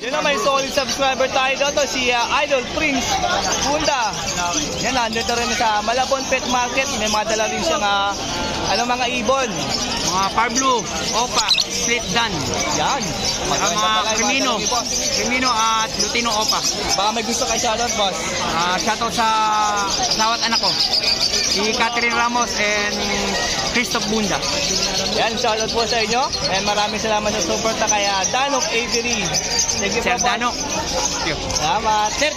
Yun na, may solid subscriber tayo dito, si Idol Prince Bunda. Yan, nandito rin sa Malabon Pet Market. May mga dala rin siyang mga ibon. Mga Parblu, Opa, Split Dan. Yan. Mga Crimino at Lutino Opa. Baka may gusto kay shoutout, boss. Shoutout sa asawat anak ko, si Catherine Ramos and Christoph Bunda. Yan, shoutout po sa inyo. And maraming salamat sa support na kaya Danok Avery. Thank you Sir po, Danok. Salamat. Sir,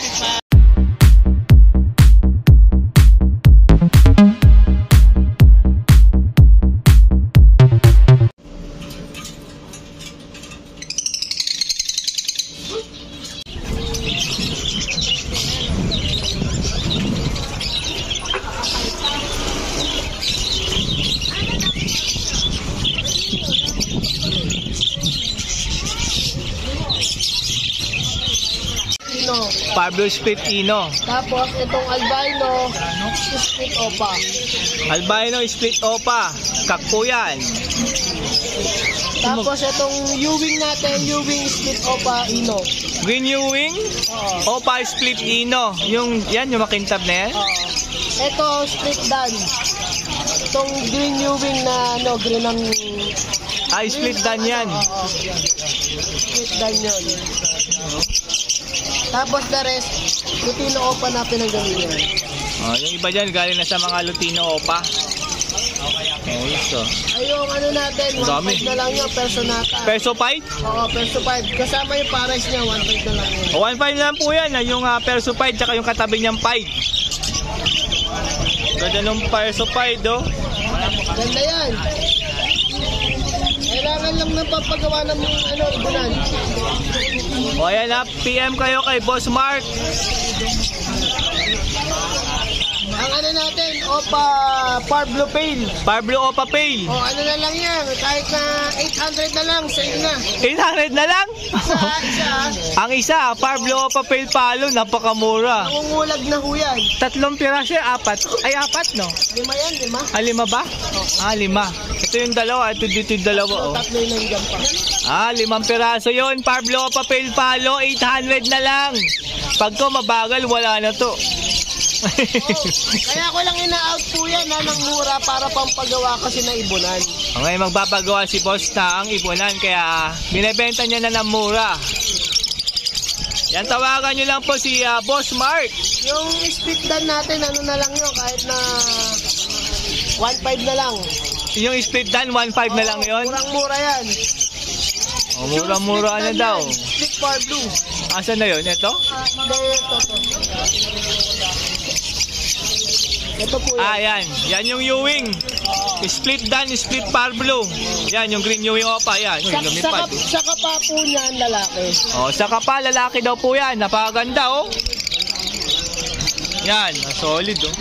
Parblu Split Ino. Tapos itong albino split opa. Albino Split Opa. Kakpo yan. Tapos itong Ewing natin, Ewing split opa ino. Green Ewing. Oo. Opa Split Ino. Yung makintab na yan. Oo. Ito split dan. Itong green Ewing na green ang Split Dan yan. Oo. Split dan yun. Tapos the rest, Lutino Opa na pinanggalingan. Yung iba dyan, galing na sa mga Lutino Opa. So. Ay, yung natin, 1.5 na lang yun, personata. Peso 5? Oo, peso 5. Kasama yung pares niya, 1.5 na lang yun. 1.5 na lang po yan, yung peso 5, tsaka yung katabi niyang 5. Ganda nung peso 5, do. Ganda yan. Kailangan lang ng papagawa ng ibunan. O ayan na, PM kayo kay Boss Mark. Ang natin, Opa Parblu Pale. Parblu Opa Pale. O na lang yan, kahit na 800 na lang, sa'yo na. 800 na lang? Isa. Ang isa, Parblu Opa Pale Palo, napakamura. Nangungulag na ho yan. 3 piraso, 4. Ay, 4 no? 5 yan, 5. 5 ba? 5. Ito yung dalawa, ito dito yung dalawa. Tatlo yung nandiyan pa. 5 piraso yun. Parblu Opa Pale Palo, 800 na lang. Pagka mabagal, wala na to. Kaya ko lang ina-out po yan ng mura para pampagawa kasi na ibunan. Okay, magpapagawa si Boss na ang ibunan kaya binibenta niya na ng mura. Yan, tawagan nyo lang po si Boss Mark. Yung split dan natin, na lang yun, kahit na 1.5 na lang. Yung split dan, 1.5 na lang yun? Murang-mura yan. Murang-mura na daw. Split Parblu. Asan na yun? Ito? Ito po yan. Yan. Yan yung Ewing. Split Dan, Split Parblu. Yan, yung Green Ewing Opa. Yan. Sa kapa po niyan, lalaki. Sa kapa, lalaki daw po yan. Napakaganda, oh. Yan, solid, oh.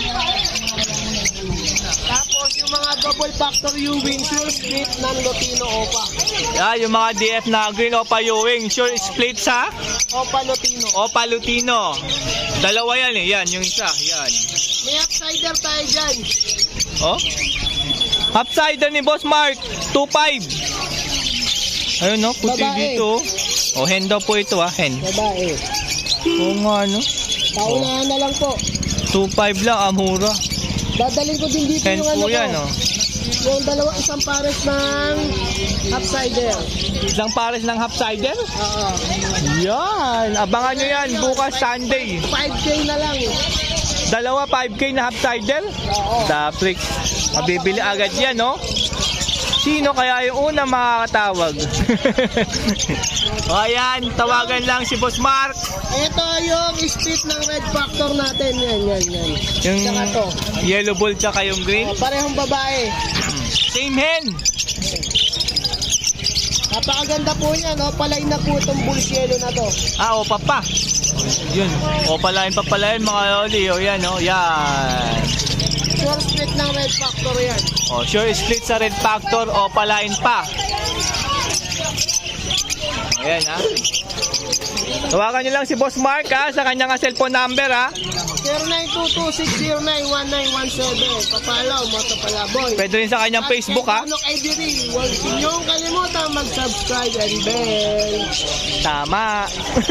Tapos yung mga double factor Ewing, sure split ng Lutino Opa. Yan, yung mga DF na Green Opa Ewing. Sure split sa Opa Lutino. Opa Lutino. Dalawa yan, eh. Yan, yung isa. Yan. May upsider tayo dyan. Upsider ni Boss Mark, 2.5. Ayun, no, puti Babae. dito. Hen daw po ito, hen. Babae. Nga, no. Paunahan na lang po. 2.5 lang, mura. Dadalhin ko din dito Hen yung po yan, oh. Yung isang pares ng upsider. Isang pares ng upsider? Oo. Yan, abangan nyo yan, bukas Sunday. 5K na lang. Dalawa 5K na upsider? Oo. Daplik. Mabibili agad yan, no? Sino kaya yung unang makakatawag? Ayan, tawagan lang si Boss Mark. Ito yung split ng red factor natin. Yan. Yung Saka to. yellow ball tsaka yung green. Parehong babae. Same hen. Napakaganda po niyan. Palay na po itong bulls yellow na to. Opa pa. Yun. Papalain mga loli. Yan, oh. Yan. Sure split ng red factor yan. Sure split sa red factor. Opalain pa. Ayan, ha. Tawagan nyo lang si Boss Mark, ha, sa kanyang cellphone number, ha. 0922-609-1917. Papalaw, Moto Palaboy. Pwede rin sa kanyang Facebook, ha? At kay Idiri, huwag ninyong kalimutan mag-subscribe and bell. Tama.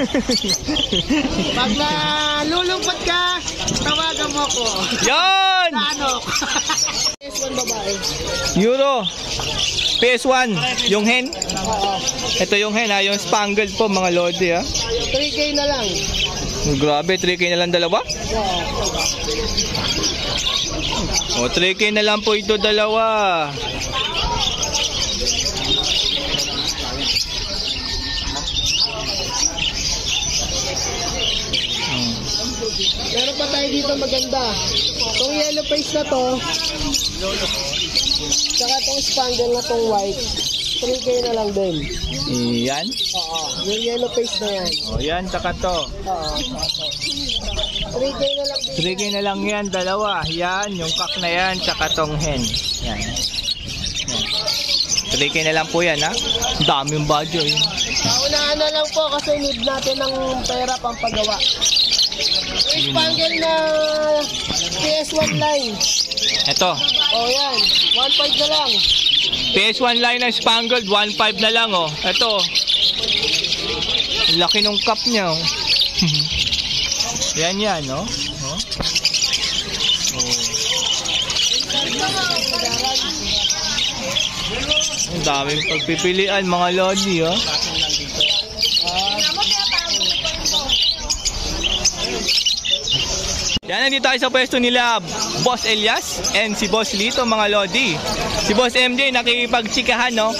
Pag nalulungkot ka, tawagan mo ko. Yon! Ano? PS1 babae. Euro. PS1. Yung hen. Oo. Ito yung hen, ha? Yung spangled po, mga lodi, ha? 3K na lang. Grabe, 3K na lang dalawa? Oo. O, 3K na lang po ito dalawa. Meron pa tayo dito maganda. Itong yellow face na to, saka itong spangle na tong white, 3K na lang din. Yan. Oo. Yung yellow face na yan. O, yan, tsaka to. Oo. 3K na lang din. 3K na lang yan, dalawa. Yan, yung cock na yan, tsaka tong hen. Yan. 3K na lang po yan, ha? Daming badyo, eh. Unahan na lang po kasi need natin ng pera pampagawa. Spangle na PS1 line. Ito. Oh yan, 1.5 na lang. PS1 line na spangled, 1.5 na lang, oh. Ito. Laki nung cup niya, oh. Yan, no? Oh. Ang daming pagpipilian, mga lodi, oh. Yan, nandito tayo sa pwesto nila Boss Elias and si Boss Lito, mga lodi. Si Boss MJ nakikipagtsikahan, no?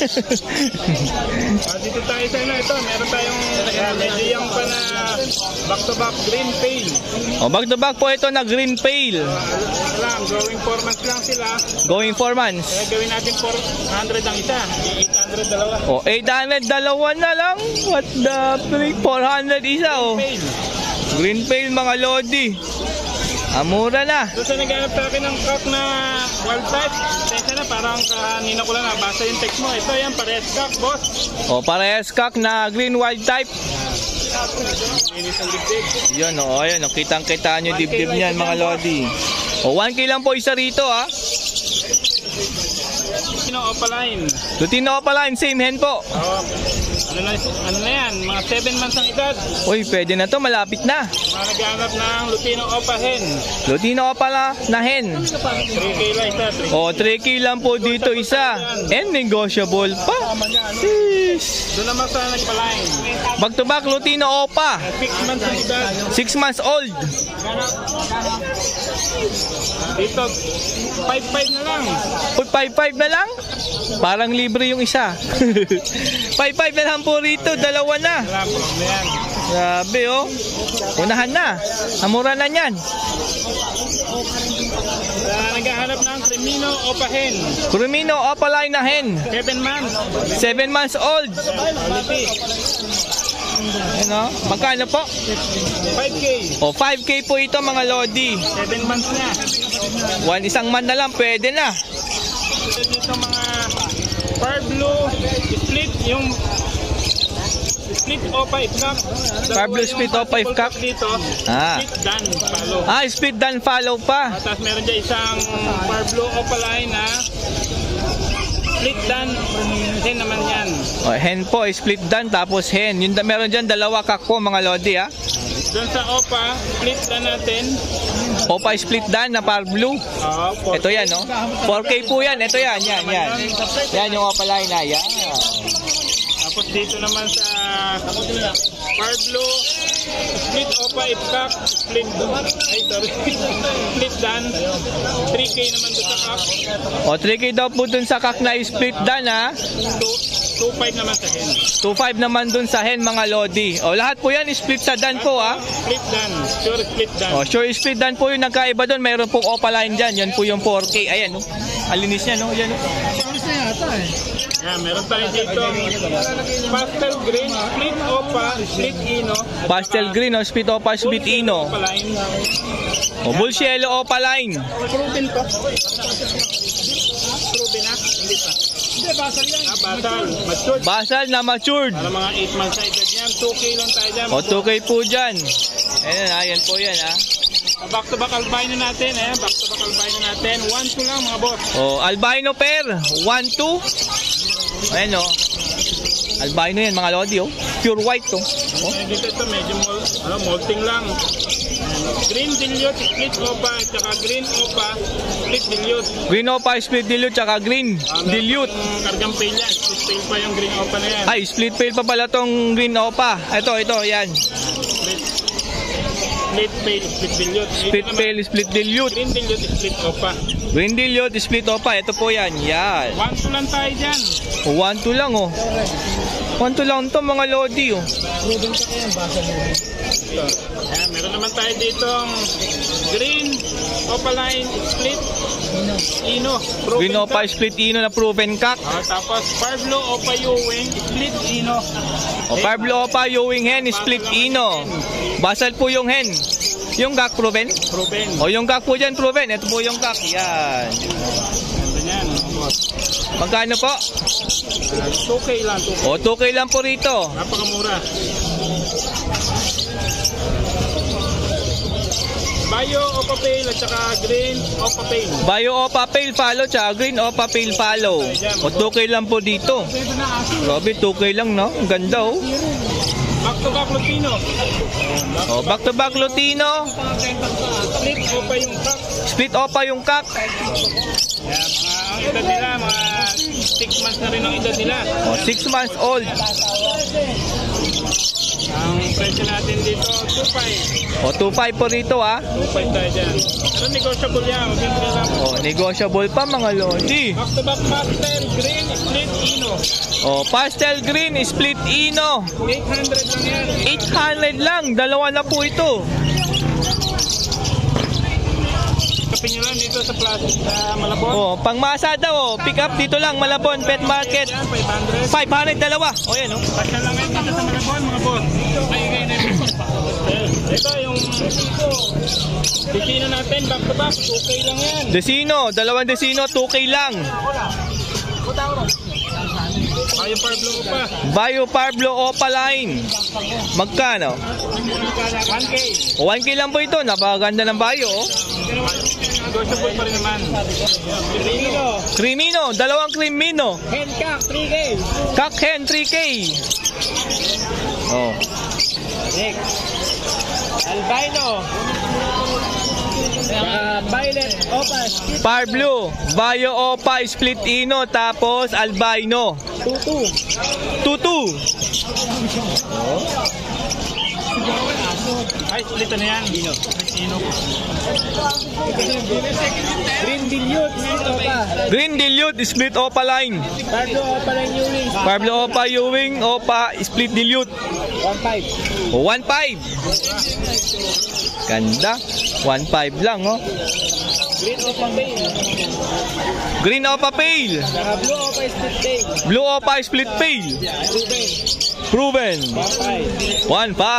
Dito tayo sa ito, meron tayong medyo yung pa na back-to-back green pail. O, back to back po ito na green pail. Lang, growing 4 months lang sila. Going 4 months. Gawin natin 400 ang isa, 800 dalawa. O, 800 dalawa na lang. What the freak? 400 isa, oh. Pail. Green pail, mga lodi. Amura na. Doon sa naghanap sa akin ng cock na wild type, tensya na, parang kanina ko lang nabasa yung text mo. Ito yan, parehas cock, boss. O, parehas cock na green wild type. Linis ang dibdib. Yun, o, ayan, o, kitang-kita nyo dibdib niyan, mga lodi. O, 1K lang po isa rito, ha. Sino opaline? Lutino Opaline, same hen po. Ano na yan, mga 7 months ang edad. Uy, pwede na to, malapit na. Mga naghanap ng Lutino Opa hen. Lutino Opala na hen. 3K lang isa, 3K. O, 3K lang po dito isa. And negotiable pa. Sheesh. Doon naman sa nagpaline. Back to back, Lutino Opa. 6 months ang edad. 6 months old. Dito, 5-5 na lang. Uy, 5-5 na lang? Parang libre yung isa. 5-5 na lang po rito, dalawa na. Wala po, ano yan. Grabe, oh. Unahan na. Amura na yan. Naghahanap ng Cremino Opa hen. Cremino Opaline na hen. 7 months. 7 months old. Quality. Ano? Magkano po? 5K. O, 5K po ito, mga lodi. 7 months na. Isang month na lang, pwede na. Dito mga Far Blue split, yung split Opa Ifkak. Far Blue split Opa Ifkak. Dito, Ah. split dan follow. Ah, split dan follow pa. Tapos meron dyan isang Far Blue Opa line na split dan hen naman yan. O, hen po, split dan, tapos hen. Yung meron dyan, dalawa kak po, mga lodi, ha. Doon sa Opa, split dan natin. Opa split dan na Far Blue. Ito yan, no? 4K po yan. Ito yan, yan. Yan yung Opaline na, yan. Tapos dito naman sa Far Blue, split Opa Ifkak, split split dan, 3K naman doon sa kak, O, 3K daw po dun sa kak na split dan, ha. 2.5 naman sa hen. 2.5 naman dun sa hen, mga lodi. O, lahat po yan split sa dan po, ha. Split dan, sure split dan. O, sure split dan po yung nagkaiba dun. Mayroon pong Opaline dyan. Yan po yung 4K. Ayan, no. Alinis niya, no. Yan, no. Yan, meron tayo dito pastel green, split Opa, split Ino. Pastel green, o. Split Opa, split Ino. Opaline. O, Bullshielo Opaline. Proven to. Proven na? Hindi pa. Hindi, basal yan. Basal. Matured. Basal na matured. Para mga 8 months sa edad yan. 2K lang tayo dyan. O, 2K po dyan. Ayan, ayan po yan, ha. Back-to-back albino natin. Ayan, back-to-back albino natin. 1-2 lang mga boss. Oh, albino pair, 1-2. Ayan oh. Albino yan mga lodi oh. Pure white to. Oh. Dito ito medyo molting lang. Green dilute, split opa, tsaka green opa, split dilute. Green opa, split dilute, tsaka green dilute. Kargang pail yan. Split pail pa yung green opa na yan. Ay, split pail pa pala tong green opa. Ito, yan. Split pail, split dilute. Split pail, split dilute. Green dilute, split opa. Green dilute, split opa. Ito po yan. Yan. 1-2 lang tayo dyan. 1-2 lang oh. 1-2 lang to mga lodi oh. Ayan, meron naman tayo ditong green opaline split ino. Green opa, split ino na proven cock. Tapos Parblo opa Ewing split ino. O Parblo opa, Ewing hen, split ino. Basal po yung hen. Yung cock proven? Proven. O yung cock po dyan proven. Ito po yung cock. Yan. Ganyan. Magkano po? 2K lang. 2K. O 2K lang po rito. Napakamura. Bio opa pale at saka green opa pale. Bio opa pale follow tsaka green opa pale follow. O 2K lang po dito. Grabe 2K lang no. Ang ganda oh. Back to back Lutino. O back to back Lutino. Split opa yung cock. Split opa yung cock. Yan, ang edad nila, mga 6 months na rin ang edad nila. O 6 months old. Ang presyo natin dito, 2.5. O 2.5 po rito ah. 2.5 tayo dyan. Pero negotiable yan, magiging lang. O negotiable pa mga lodi. Back to back pastel, green, split ino. O pastel green, split ino. 800 lang yan. 800 lang. Dalawa na po ito. Kapin nyo lang dito sa plastic sa Malabon. O pangmasa daw oh. Pick up dito lang Malabon Pet Market. Yan, 500. 500 dalawa. O yan oh. Pasya lang yan dito sa Malabon mga boss. Ayun na yung ito yung Desino natin, back to back, 2K lang yan. Desino, dalawang Desino, 2K lang. Bio Parblo ko pa. Bio Parblo Opa line. Magkano? 1K. 1K lang po ito. Napakaganda ng bio oh. Negotiable pa rin naman. Crimino, dalawang Crimino. Hencock, 3K. Cock hen, 3K. Oh. Next. Albino. Violet Opa. Parblo, Bio Opa, Split Ino, tapos Albino. 2-2. Ay, split na yan. Ino. Green dilute, split Opa. Green dilute, split Opa line. Parblo Opa lang Ewing. Parblo Opa, Ewing, Opa, split dilute. 1.5. 1.5. Ganda. 1.5 lang oh. Green Opa Pale. Green Opa Pale. Saka Blue Opa Split Pale. Blue Opa Split Pale. Proven. 1.5.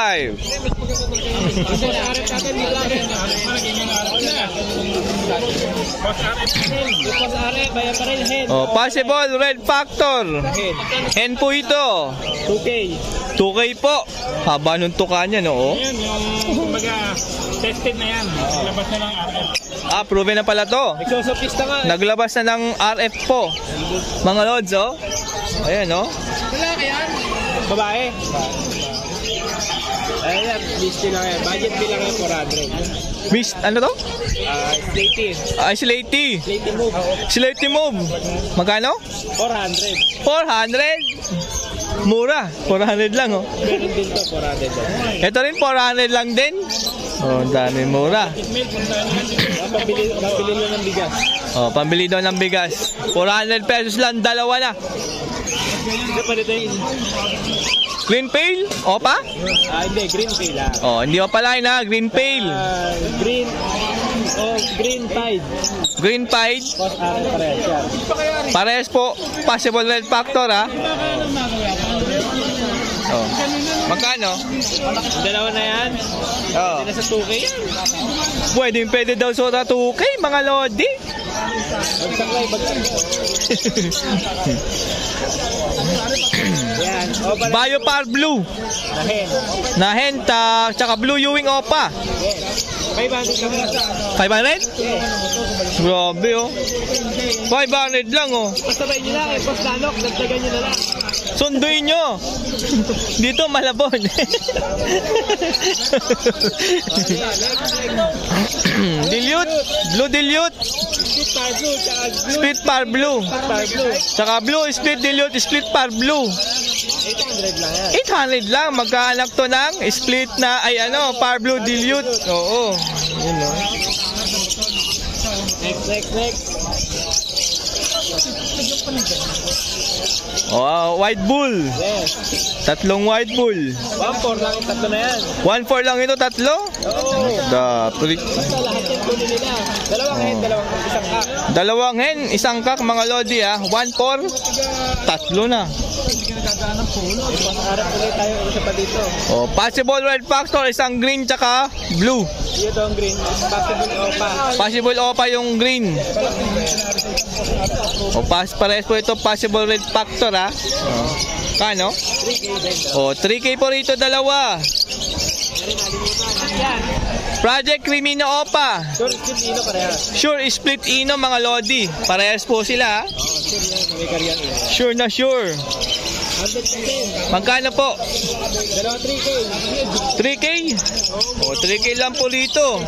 Kasi naarap natin dito natin. Boss Are, bayan pa rin hen. Oh, possible red factor. Hen po ito. 2K. 2K po. Haba nung tuka niya no oh. Yan, yung kumbaga tested na yan. Labas na lang RF. Ah, proven na pala to. Exosopista nga. Naglabas na ng RF po. Mga lods oh. Ayan oh. Lalaki yan. Babae. Ayan, list lang yan. Budget bilang yan 400. Miss, ano to? Slaty. Ay, Slaty. Slaty move. Slaty move. Magkano? 400. 400? Mura. 400 lang oh. Meron din to, 400. Ito rin 400 lang din. Oh, dami mura. Pabili lang ng bigas. Oh, pambili daw ng bigas. 400 pesos lang, dalawa na. Ito pa dito yung... Green pail? Opa? Hindi, green pail lang. Oh, hindi opa line ha, green pail. Green tide. Green tide. Boss Are parehas yan. Parehas po, possible red factor ha. Oh. Magkano? Dalawa na yan. Oh. Nasa 2K yan. Pwede daw sa 2K, mga lodi. Bagsaklay. Yan. Bio Par Blue. Nahen. Nahenta, tsaka Blue Ewing Opa. Yes. 500? Grabe oh. 500 lang oh. Pasabay nyo lang, post nanok, nagtagan nyo na lang. Sunduin nyo. Dito Malabon. Dilute, blue dilute. Split par blue. Tsaka blue, split dilute, split par blue. 800 lang yan. 800 lang, magkaanak to ng split na ay ano, par blue dilute. Oo. Yun o. Next. Oh, white bull. Yes. Tatlong white bull. 1-4 lang, tatlo na yan. 1-4 lang ito, tatlo? Oo. Basta lahat yung kunin nila. Dalawang hen, isang kak. Dalawang hen, isang kak mga lodi ah. 1-4, tatlo na. Harap ulit tayo isa pa dito. Oh, possible red factor, isang green tsaka blue. Ito ang green. Possible opa. Possible opa yung green. O, pares po ito, possible red factor ha. Oh. Kano? 3K din. O, 3K po rito, dalawa. Project Crimino Opa. Sure, split ino parehas. Sure, split ino mga lodi. Parehas po sila ha. Sure yan, may karyan. Sure na sure. 100%. Magkano po? Dalawa 3K. 3K? O, 3K lang po rito.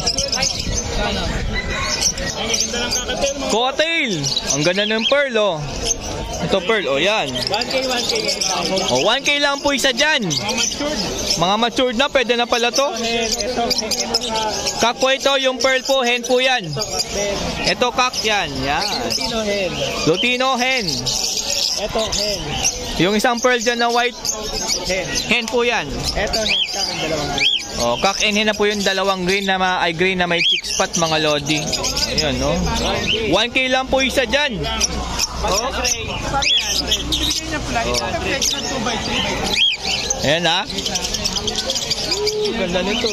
Cocktail. Ang ganda ng pearl oh. Ito pearl, oh yan. 1K. O, 1K lang po isa dyan. Mga matured na, pwede na pala to. Ito Kak po ito, yung pearl po, hen po yan. Ito kak yan, yan. Lutino hen. Lutino hen. Ito hen. Yung isang pearl dyan na white, Hen. hen po yan. Ito hen kak ang dalawang green. O, kak and hen na po yung dalawang green na green na may 6 spot mga lodi. Ayun, no? 1K lang po isa dyan. Ayan ha. Ganda nito.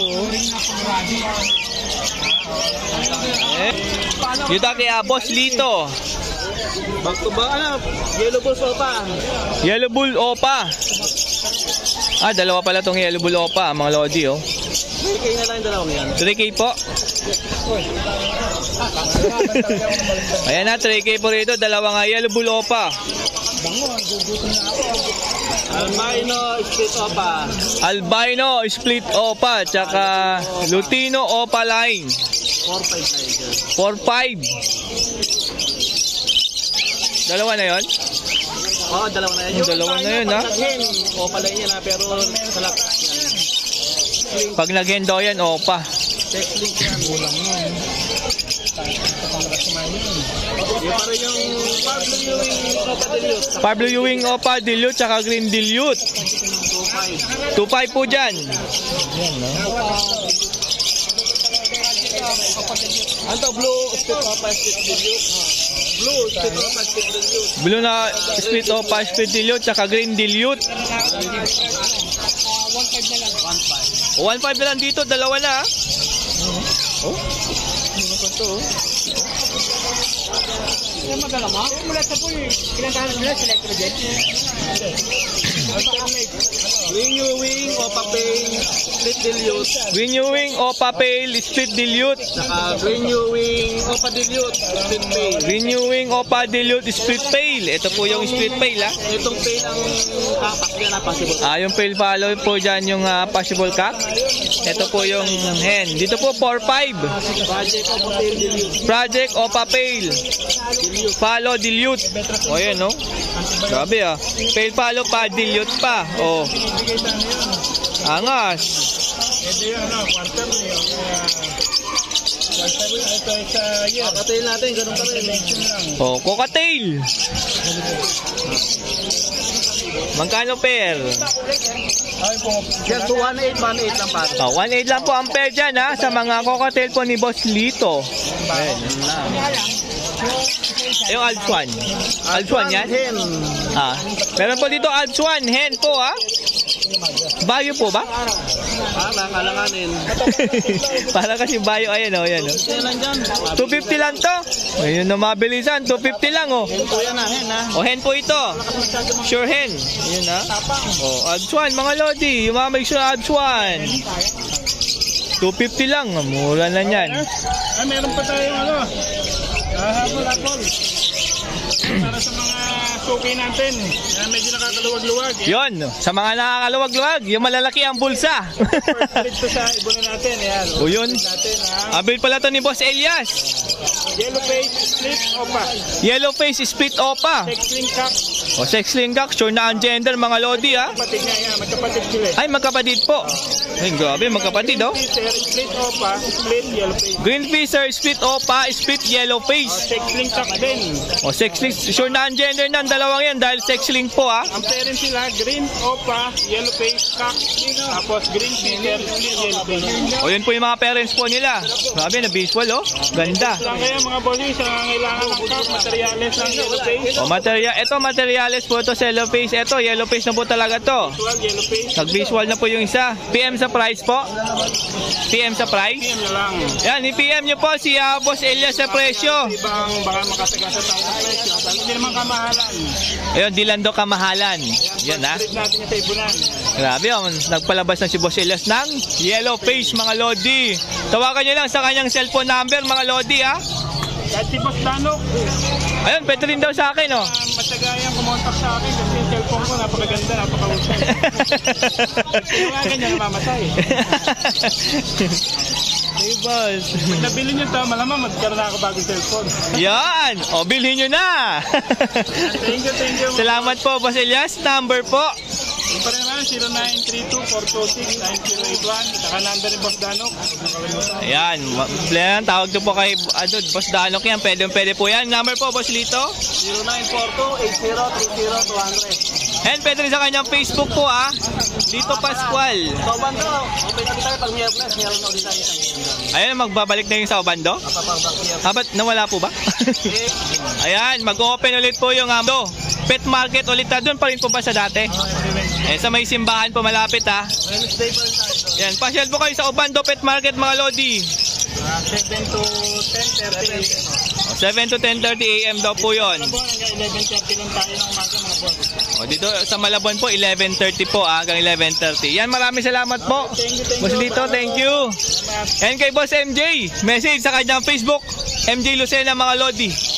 Dito kaya Boss Lito. Back to back, yellow bull opa. Yellow bull opa. Ah, dalawa pala tong yellow bull opa, mga lodi oh. 3K na lang yung dalawang yan. 3K po. Ayan na, 3K po rito, dalawa nga yellow bull opa. Albino split opa. Albino split opa, tsaka Lutino opa line. 4-5 4-5. Dalawa na yon? Oo, dalawa na yan. Yung dalawa na yun, ha? Hen, opa lang yan ha, pero salak yan. Pag nag-hendo yan, opa. Text link yan. Bulang yan. Yung parang yung Pablo Ewing opa dilute. Pablo Ewing opa dilute, tsaka green dilute. 2.5 po dyan. Ano blue split opa split dilute? Blue split opa split dilute. Blue na split opa split dilute, tsaka green dilute. 1.5 na lang dito, dalawa na. Oh? Ano ba ito? Yung magalama? Mula sa pool, kinantahan nila sa electrojet. Green Ewing opa pale split dilute. Green Ewing opa pale split dilute. Saka Green Ewing opa dilute split pale. Green Ewing opa dilute split pale. Ito po yung split pale ha. Itong pale ang kapak yan na possible. Yung pale follow po dyan yung possible cock. Ito po yung hen. Dito po 4-5. Project opa pale dilute. Project opa pale. Follow dilute. O yan no. Grabe ah. Pale follow pa dilute pa. O. Angas. Ito yung quarter niyo. Kakatayin natin, ganun pa rin. O, cocktail. Magkano pair? Yan, 1.8 lang pare. 1.8 lang po ang pair dyan ha. Sa mga cocktail po ni Boss Lito. Ayan, yun lang. Yung Altswan. Altswan yan? Hen. Meron po dito Altswan. Hen po ha. Bayo po ba? Parang alanganin. Para kasi bayo. Ayan o. Ayan, o. 250 lang to. Ayun na mabilisan. 250 lang o. Hen po yan ha, hen ha. O hen po ito. Sure hen. Ayun ha. O Altswan mga lodi. Yung mga may sure Altswan. 250 lang. Mura na yan. Ah, meron pa tayong ano. Habol. Para sa mga suki natin. Medyo nakakaluwag-luwag. Yon, sa mga nakakaluwag-luwag, yung malalaki ang bulsa. First split to sa ibunin natin. Ayan. O yun. Natin, ha? Abil pala to ni Boss Elias. Yellow face, split, opa. Yellow face split opa. Sex-link cock. O sex-link cock, sure na ang gender mga lodi ha. Kapatid niya, yan. Magkapatid sila. Ay, magkapatid po. Ay, grabe, magkapatid oh. Fisher, split opa, split, yellow face. Green Fisher, split opa, split yellow face. Sex-link cock din. O sex-link, sure na ang gender ng dalawang yan dahil sex-link po ha. Ang parents sila, green opa, yellow face, cock. Tapos green fisher, split, yellow face. O yun po yung mga parents po nila. Grabe, na visual oh. Ganda. Lang kaya mga bossing sa nangangailangan ng cock, materials ng yellow face. O ito materials po ito sa yellow face. Ito, yellow face na po talaga to. Yellow face. Nag-visual na po yung isa. PM sa price po. PM sa price. PM na lang. Yan, i-PM nyo po si Boss Elias sa presyo. Ibang baka makasagasa tayo sa presyo. Hindi naman kamahalan. Ayun, di lang daw kamahalan. Yan ha. Split natin yung sa ibunan. Grabe, nagpalabas na si Boss Elias ng yellow face mga lodi. Tawagan nyo lang sa kanyang cellphone number mga lodi ha. Kahit si Boss Danok, Ayun, pwede rin daw sa akin oh. matsagayang kumontak sa akin kasi yung cellphone ko napakaganda, napakahusay. Tawagan niya, namamatay. Hey boss. Pag nabili niyo ito, malamang magkaroon na ako bagong cellphone. Yan, o bilhin nyo na. Thank you. Salamat po Boss Elias. Number po Yung pa rin naman, 0932-426-9081. Saka number ni Boss Danok. ayan, plan, tawag to po kay Boss Danok yan. Pwede po yan. Number po Boss Lito 0942-8030-200. and pwede rin sa kanyang Facebook po Lito Pascual. So, bando, open na tayo pag Miyernes, meron na ulit tayo. Ayan, magbabalik na yung sa Obando. Ba't nawala po ba? Ayan, mag-open ulit po yung pet market ulit doon pa rin po ba sa dati? Sa may simbahan po malapit Wednesday pa rin tayo. Yan, pasyal po kayo sa Obando Pet Market mga lodi. 7 to 10:30. 7 to 10:30 AM daw po yun. Hanggang 11:30 lang tayo ng umaga mga boss. Dito sa Malabon po 11:30 po hanggang 11:30. Yan, maraming salamat po. Boss Lito, thank you. And kay Boss MJ, message sa kanyang Facebook, MJ Lucena mga lodi.